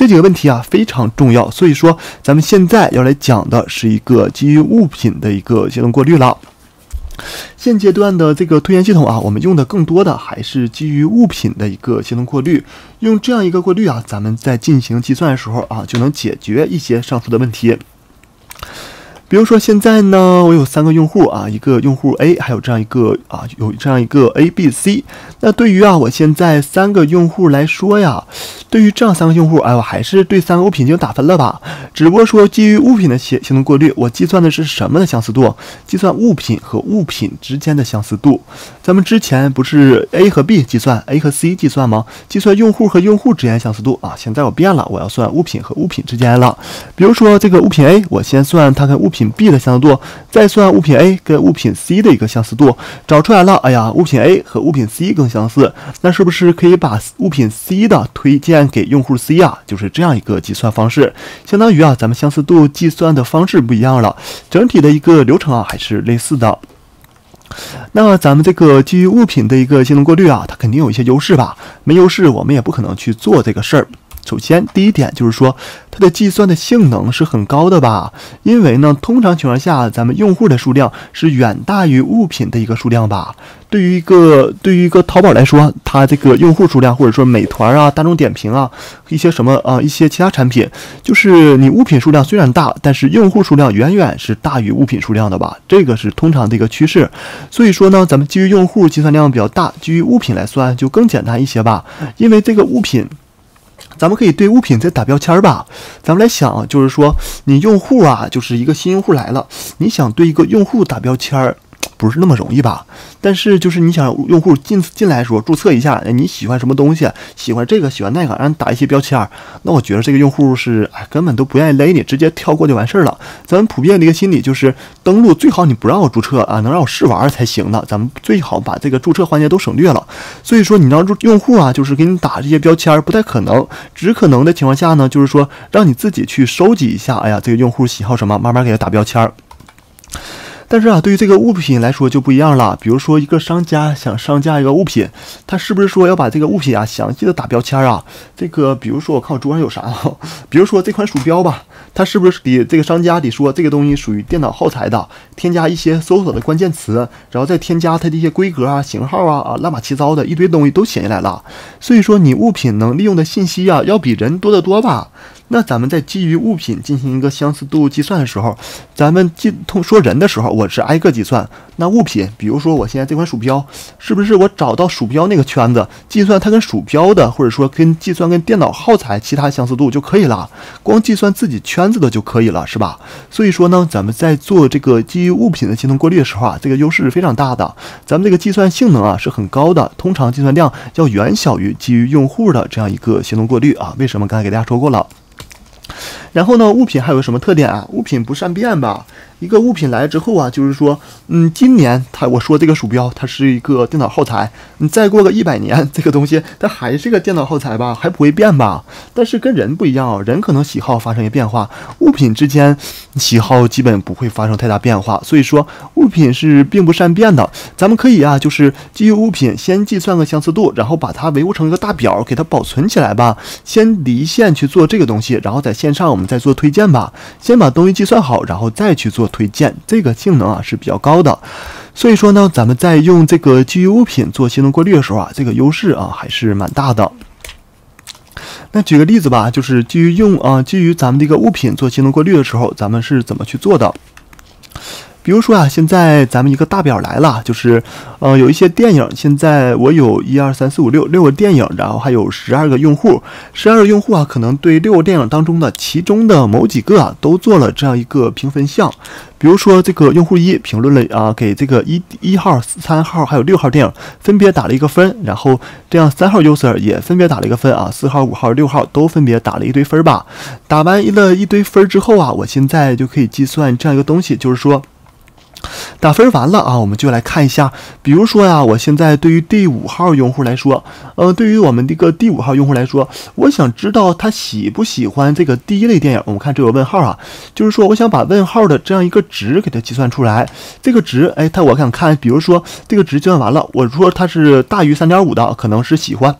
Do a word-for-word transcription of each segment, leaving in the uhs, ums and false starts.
这几个问题啊非常重要，所以说咱们现在要来讲的是一个基于物品的一个协同过滤了。现阶段的这个推荐系统啊，我们用的更多的还是基于物品的一个协同过滤。用这样一个过滤啊，咱们在进行计算的时候啊，就能解决一些上述的问题。比如说现在呢，我有三个用户啊，一个用户 A， 还有这样一个啊，有这样一个 A、B、C。那对于啊，我现在三个用户来说呀，对于这样三个用户，哎，我还是对三个物品进行打分了吧。只不过说基于物品的协协同过滤，我计算的是什么的相似度？计算物品和物品之间的相似度。咱们之前不是 A 和 B 计算 ，A 和 C 计算吗？计算用户和用户之间相似度啊。现在我变了，我要算物品和物品之间了。比如说这个物品 A， 我先算它跟物品 B 的相似度，再算物品 A 跟物品 C 的一个相似度，找出来了。哎呀，物品 A 和物品 C 更相似，那是不是可以把物品 C 的推荐给用户 C 啊？就是这样一个计算方式，相当于啊，咱们相似度计算的方式不一样了，整体的一个流程啊还是类似的。那咱们这个基于物品的一个协同过滤啊，它肯定有一些优势吧？没优势我们也不可能去做这个事儿。首先，第一点就是说，它的计算的性能是很高的吧？因为呢，通常情况下，咱们用户的数量是远大于物品的一个数量吧。对于一个对于一个淘宝来说，它这个用户数量，或者说美团啊、大众点评啊，一些什么啊、呃、一些其他产品，就是你物品数量虽然大，但是用户数量远远是大于物品数量的吧？这个是通常的一个趋势。所以说呢，咱们基于用户计算量比较大，基于物品来算就更简单一些吧，因为这个物品。咱们可以对物品再打标签吧。咱们来想，就是说你用户啊，就是一个新用户来了，你想对一个用户打标签，不是那么容易吧？但是就是你想用户进进来说注册一下，你喜欢什么东西，喜欢这个喜欢那个，让你打一些标签，那我觉得这个用户是哎根本都不愿意勒你，直接跳过就完事儿了。咱们普遍的一个心理就是登录最好你不让我注册啊，能让我试玩才行的。咱们最好把这个注册环节都省略了。所以说你让用户啊，就是给你打这些标签不太可能，只可能的情况下呢，就是说让你自己去收集一下，哎呀这个用户喜好什么，慢慢给他打标签。但是啊，对于这个物品来说就不一样了。比如说，一个商家想上架一个物品，他是不是说要把这个物品啊详细的打标签啊？这个，比如说我看我桌上有啥，比如说这款鼠标吧，它是不是得这个商家得说这个东西属于电脑耗材的，添加一些搜索的关键词，然后再添加它的一些规格啊、型号啊啊乱七八糟的一堆东西都写进来了。所以说，你物品能利用的信息啊，要比人多得多吧？那咱们在基于物品进行一个相似度计算的时候，咱们计通说人的时候，我是挨个计算。那物品，比如说我现在这款鼠标，是不是我找到鼠标那个圈子，计算它跟鼠标的，或者说跟计算跟电脑耗材其他相似度就可以了，光计算自己圈子的就可以了，是吧？所以说呢，咱们在做这个基于物品的协同过滤的时候啊，这个优势是非常大的，咱们这个计算性能啊是很高的，通常计算量要远小于基于用户的这样一个协同过滤啊。为什么？刚才给大家说过了。然后呢，物品还有什么特点啊？物品不善变吧？一个物品来之后啊，就是说，嗯，今年它我说这个鼠标它是一个电脑耗材，你再过个一百年，这个东西它还是个电脑耗材吧，还不会变吧？但是跟人不一样啊，人可能喜好发生一些变化，物品之间喜好基本不会发生太大变化，所以说物品是并不善变的。咱们可以啊，就是基于物品先计算个相似度，然后把它维护成一个大表，给它保存起来吧。先离线去做这个东西，然后在线上我们再做推荐吧。先把东西计算好，然后再去做推荐，这个性能啊是比较高的。所以说呢，咱们在用这个基于物品做协同过滤的时候啊，这个优势啊还是蛮大的。那举个例子吧，就是基于用啊基于咱们这个物品做协同过滤的时候，咱们是怎么去做的？比如说啊，现在咱们一个大表来了，就是呃有一些电影，现在我有一二三四五六六个电影，然后还有十二个用户，十二个用户啊，可能对六个电影当中的其中的某几个啊，都做了这样一个评分项。比如说这个用户一评论了啊，给这个一一号、三号还有六号电影分别打了一个分，然后这样三号 user 也分别打了一个分啊，四号、五号、六号都分别打了一堆分吧。打完了一堆分之后啊，我现在就可以计算这样一个东西，就是说。打分完了啊，我们就来看一下，比如说呀，我现在对于第五号用户来说，呃，对于我们这个第五号用户来说，我想知道他喜不喜欢这个第一类电影。我们看这有问号啊，就是说我想把问号的这样一个值给它计算出来。这个值，哎，他我想看，比如说这个值计算完了，我说它是大于 三点五 的，可能是喜欢。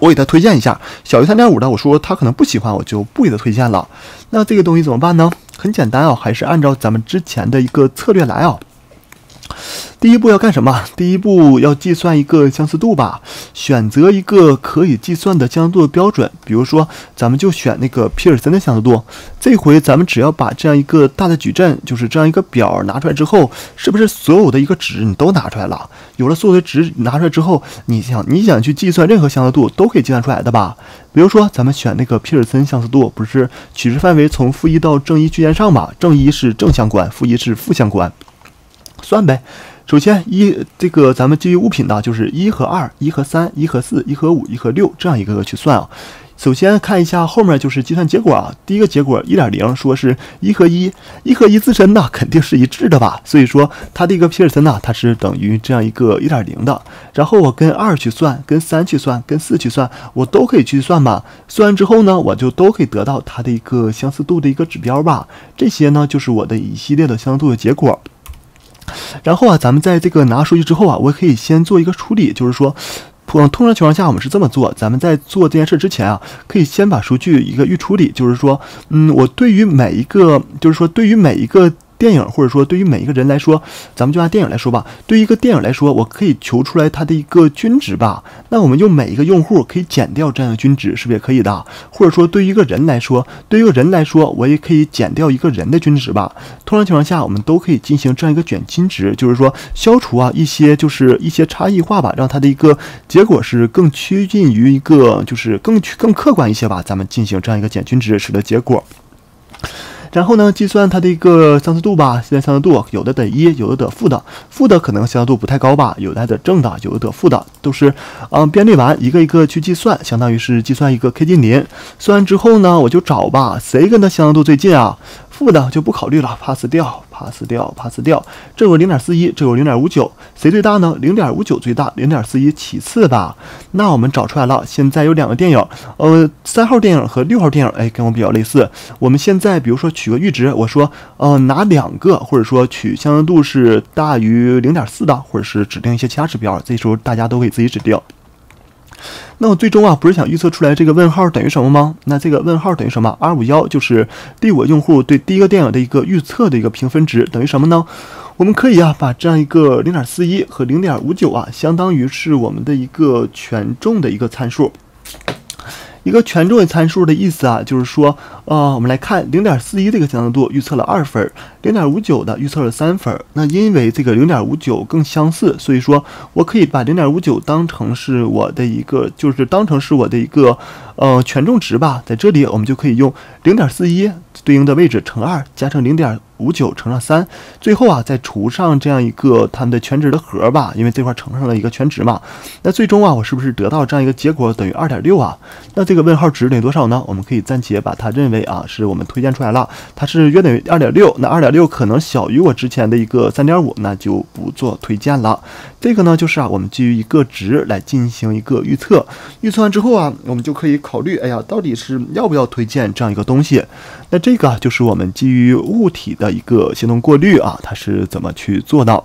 我给他推荐一下。小于 三点五 的，我说他可能不喜欢，我就不给他推荐了。那这个东西怎么办呢？很简单啊，还是按照咱们之前的一个策略来啊。第一步要干什么？第一步要计算一个相似度吧，选择一个可以计算的相似度的标准，比如说咱们就选那个皮尔森的相似度。这回咱们只要把这样一个大的矩阵，就是这样一个表拿出来之后，是不是所有的一个值你都拿出来了？有了所有的值拿出来之后，你想你想去计算任何相似度都可以计算出来的吧？比如说咱们选那个皮尔森相似度，不是取值范围从负一到正一区间上嘛？正一是正相关，负一是负相关。算呗，首先一这个咱们基于物品的就是一和二、一和三、一和四、一和五、一和六这样一个个去算啊。首先看一下后面就是计算结果啊。第一个结果 一点零 说是一和一，一和一自身呢肯定是一致的吧，所以说它的一个皮尔森呢它是等于这样一个 一点零 的。然后我跟二去算，跟三去算，跟四去算，我都可以去算吧。算完之后呢，我就都可以得到它的一个相似度的一个指标吧。这些呢就是我的一系列的相似度的结果。然后啊，咱们在这个拿数据之后啊，我可以先做一个处理，就是说，通通常情况下我们是这么做，咱们在做这件事之前啊，可以先把数据一个预处理，就是说，嗯，我对于每一个，就是说对于每一个电影，或者说对于每一个人来说，咱们就按电影来说吧，对于一个电影来说，我可以求出来它的一个均值吧。那我们用每一个用户可以减掉这样的均值，是不是也可以的？或者说对于一个人来说，对于一个人来说，我也可以减掉一个人的均值吧。通常情况下，我们都可以进行这样一个卷均值，就是说消除啊一些就是一些差异化吧，让它的一个结果是更趋近于一个就是更更客观一些吧。咱们进行这样一个减均值，使得结果。然后呢，计算它的一个相似度吧。现在相似度有的得一，有的得负的，负的可能相似度不太高吧，有的还得正的，有的得负的，都是嗯编列完一个一个去计算，相当于是计算一个 k 近邻。算完之后呢，我就找吧，谁跟它相似度最近啊？负的就不考虑了 ，pass 掉 ，pass 掉 ，pass 掉。这有 零点四一，这有 零点五九， 谁最大呢？ 零点五九 最大， 零点四一 其次吧。那我们找出来了，现在有两个电影，呃，三号电影和六号电影，哎，跟我比较类似。我们现在比如说取个阈值，我说，呃，拿两个，或者说取相似度是大于 零点四的，或者是指定一些其他指标，这时候大家都可以自己指定。那我最终啊，不是想预测出来这个问号等于什么吗？那这个问号等于什么 ？二五一就是第五个用户对第一个电影的一个预测的一个评分值等于什么呢？我们可以啊，把这样一个 零点四一 和 零点五九 啊，相当于是我们的一个权重的一个参数。一个权重的参数的意思啊，就是说，呃，我们来看 零点四一 这个相似度预测了二分 ，零点五九 的预测了三分。那因为这个 零点五九 更相似，所以说我可以把 零点五九 当成是我的一个，就是当成是我的一个呃权重值吧。在这里我们就可以用 零点四一 对应的位置乘二，加上 零点五九 乘上三，最后啊再除上这样一个它们的全值的和吧，因为这块乘上了一个全值嘛。那最终啊，我是不是得到这样一个结果等于 二点六 啊？那这个问号值等于多少呢？我们可以暂且把它认为啊是我们推荐出来了，它是约等于 二点六。那 二点六 可能小于我之前的一个 三点五， 那就不做推荐了。这个呢就是啊我们基于一个值来进行一个预测，预测完之后啊，我们就可以考虑，哎呀，到底是要不要推荐这样一个东西。那这个就是我们基于物体的一个行动过滤啊，它是怎么去做到？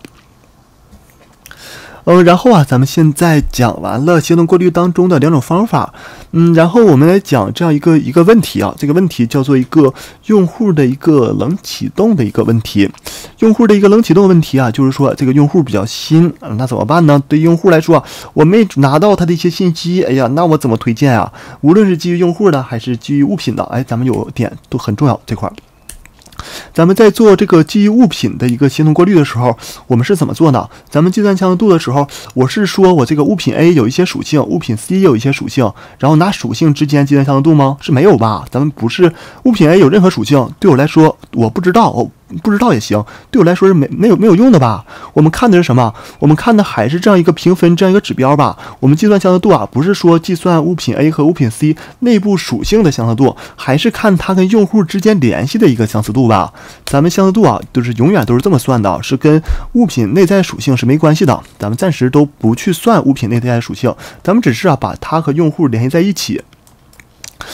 呃，然后啊，咱们现在讲完了行动过滤当中的两种方法，嗯，然后我们来讲这样一个一个问题啊，这个问题叫做一个用户的一个冷启动的一个问题。用户的一个冷启动问题啊，就是说这个用户比较新，啊、那怎么办呢？对于用户来说，我没拿到他的一些信息，哎呀，那我怎么推荐啊？无论是基于用户的还是基于物品的，哎，咱们有点都很重要这块。咱们在做这个基于物品的一个协同过滤的时候，我们是怎么做呢？咱们计算相似度的时候，我是说我这个物品 A 有一些属性，物品 C 有一些属性，然后拿属性之间计算相似度吗？是没有吧？咱们不是物品 A 有任何属性，对我来说我不知道，我不知道也行，对我来说是没没有没有用的吧？我们看的是什么？我们看的还是这样一个评分这样一个指标吧。我们计算相似度啊，不是说计算物品 A 和物品 C 内部属性的相似度，还是看它跟用户之间联系的一个相似度吧。咱们相似度啊，都是永远都是这么算的，是跟物品内在属性是没关系的。咱们暂时都不去算物品内在属性，咱们只是啊把它和用户联系在一起。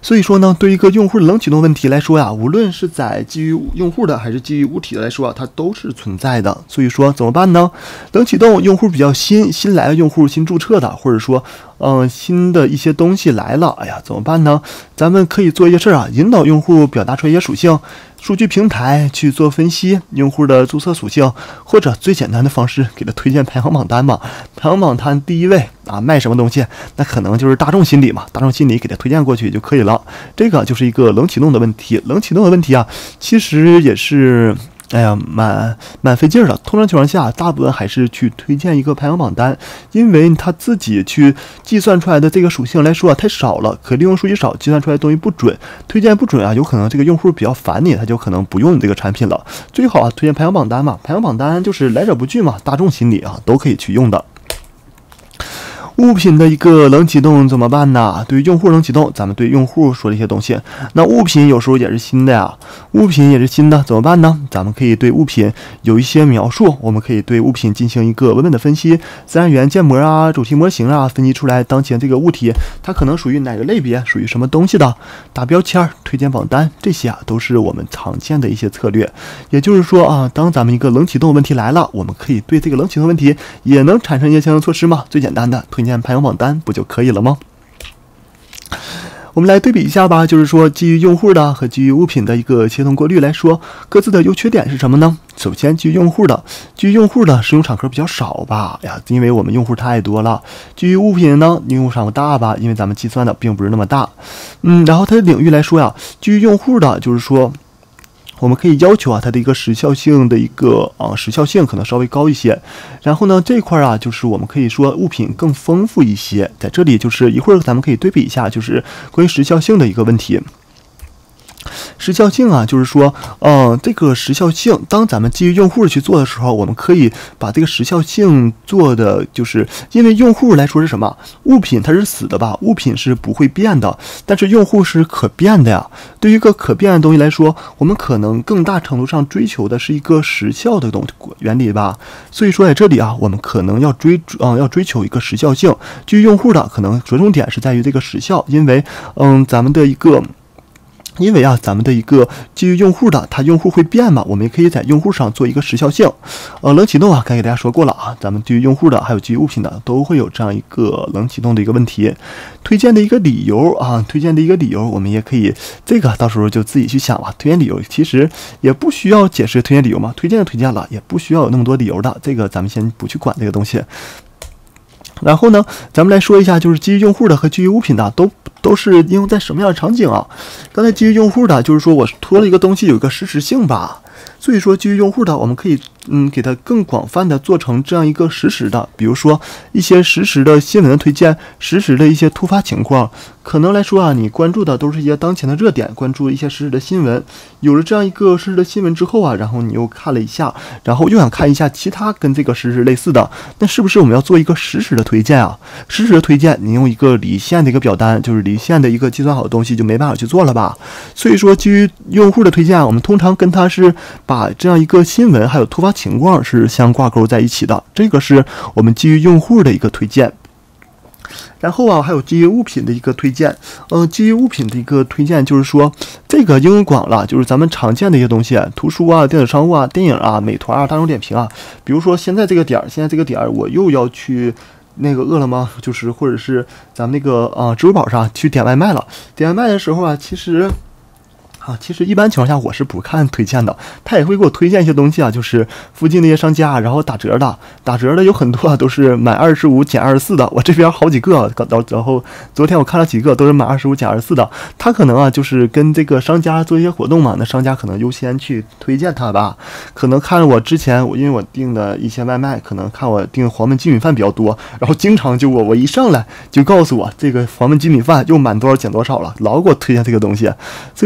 所以说呢，对于一个用户的冷启动问题来说呀，无论是在基于用户的还是基于物体的来说啊，它都是存在的。所以说怎么办呢？冷启动用户比较新，新来的用户新注册的，或者说嗯、呃、新的一些东西来了，哎呀怎么办呢？咱们可以做一些事儿啊，引导用户表达出一些属性，数据平台去做分析用户的注册属性，或者最简单的方式给他推荐排行榜单嘛。排行榜单第一位啊卖什么东西，那可能就是大众心理嘛，大众心理给他推荐过去就可以了。这个就是一个冷启动的问题。冷启动的问题啊，其实也是哎呀蛮蛮费劲的。通常情况下，大部分还是去推荐一个排行榜单，因为他自己去计算出来的这个属性来说啊太少了，可利用数据少，计算出来的东西不准，推荐不准啊，有可能这个用户比较烦你，他就可能不用你这个产品了。最好啊推荐排行榜单嘛，排行榜单就是来者不拒嘛，大众心理啊都可以去用的。物品的一个冷启动怎么办呢？对于用户冷启动，咱们对用户说的一些东西。那物品有时候也是新的呀，物品也是新的，怎么办呢？咱们可以对物品有一些描述，我们可以对物品进行一个文本的分析，自然语言建模啊、主题模型啊，分析出来当前这个物体它可能属于哪个类别，属于什么东西的，打标签、推荐榜单，这些啊都是我们常见的一些策略。也就是说啊，当咱们一个冷启动问题来了，我们可以对这个冷启动问题也能产生一些相应措施嘛。最简单的推荐排行榜单不就可以了吗？我们来对比一下吧，就是说基于用户的和基于物品的一个协同过滤来说，各自的优缺点是什么呢？首先基于用户的，基于用户的使用场合比较少吧，呀，因为我们用户太多了。基于物品呢，用户场合大吧，因为咱们计算的并不是那么大。嗯，然后它的领域来说呀，基于用户的就是说，我们可以要求啊，它的一个时效性的一个啊时效性可能稍微高一些。然后呢，这块啊，就是我们可以说物品更丰富一些。在这里就是一会儿咱们可以对比一下，就是关于时效性的一个问题。时效性啊，就是说，呃，这个时效性，当咱们基于用户去做的时候，我们可以把这个时效性做的，就是因为用户来说是什么？物品它是死的吧？物品是不会变的，但是用户是可变的呀。对于一个可变的东西来说，我们可能更大程度上追求的是一个时效的东原理吧。所以说在这里啊，我们可能要追，嗯、呃，要追求一个时效性。基于用户的可能着重点是在于这个时效，因为，嗯，咱们的一个。因为啊，咱们的一个基于用户的，它用户会变嘛，我们也可以在用户上做一个时效性。呃，冷启动啊，刚才给大家说过了啊，咱们基于用户的，还有基于物品的，都会有这样一个冷启动的一个问题。推荐的一个理由啊，推荐的一个理由，我们也可以这个到时候就自己去想吧。推荐理由其实也不需要解释推荐理由嘛，推荐就推荐了，也不需要有那么多理由的，这个咱们先不去管这个东西。然后呢，咱们来说一下，就是基于用户的和基于物品的都都是应用在什么样的场景啊？刚才基于用户的，就是说我拖了一个东西有一个实时性吧，所以说基于用户的，我们可以嗯给它更广泛的做成这样一个实时的，比如说一些实时的新闻的推荐，实时的一些突发情况，可能来说啊，你关注的都是一些当前的热点，关注一些实时的新闻。有了这样一个实时的新闻之后啊，然后你又看了一下，然后又想看一下其他跟这个实时类似的，那是不是我们要做一个实时的推荐啊？实时的推荐，你用一个离线的一个表单，就是离线的一个计算好的东西就没办法去做了吧？所以说基于用户的推荐，我们通常跟它是把这样一个新闻还有突发情况是相挂钩在一起的，这个是我们基于用户的一个推荐。然后啊，还有基于物品的一个推荐，呃，基于物品的一个推荐就是说，这个应用广了，就是咱们常见的一些东西，图书啊、电子商务啊、电影啊、美团啊、大众点评啊。比如说现在这个点儿，现在这个点儿，我又要去那个饿了么，就是或者是咱们那个啊、呃、支付宝上去点外卖了。点外卖的时候啊，其实。啊，其实一般情况下我是不看推荐的，他也会给我推荐一些东西啊，就是附近那些商家，然后打折的，打折的有很多啊，都是买二十五减二十四的。我这边好几个，然后昨天我看了几个都是买二十五减二十四的。他可能啊，就是跟这个商家做一些活动嘛，那商家可能优先去推荐他吧。可能看我之前我因为我订的一些外卖，可能看我订黄焖鸡米饭比较多，然后经常就我我一上来就告诉我这个黄焖鸡米饭又满多少减多少了，老给我推荐这个东西。所以说基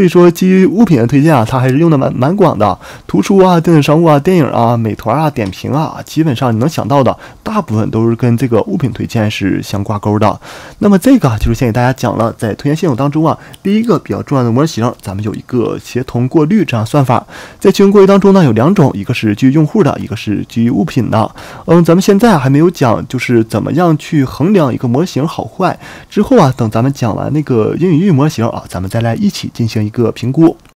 于物品的推荐啊，它还是用的蛮蛮广的，图书啊、电子商务啊、电影啊、美团啊、点评啊，基本上你能想到的，大部分都是跟这个物品推荐是相挂钩的。那么这个就是先给大家讲了，在推荐系统当中啊，第一个比较重要的模型，咱们有一个协同过滤这样算法。在协同过滤当中呢，有两种，一个是基于用户的，一个是基于物品的。嗯，咱们现在还没有讲，就是怎么样去衡量一个模型好坏。之后啊，等咱们讲完那个英语域模型啊，咱们再来一起进行一个评估。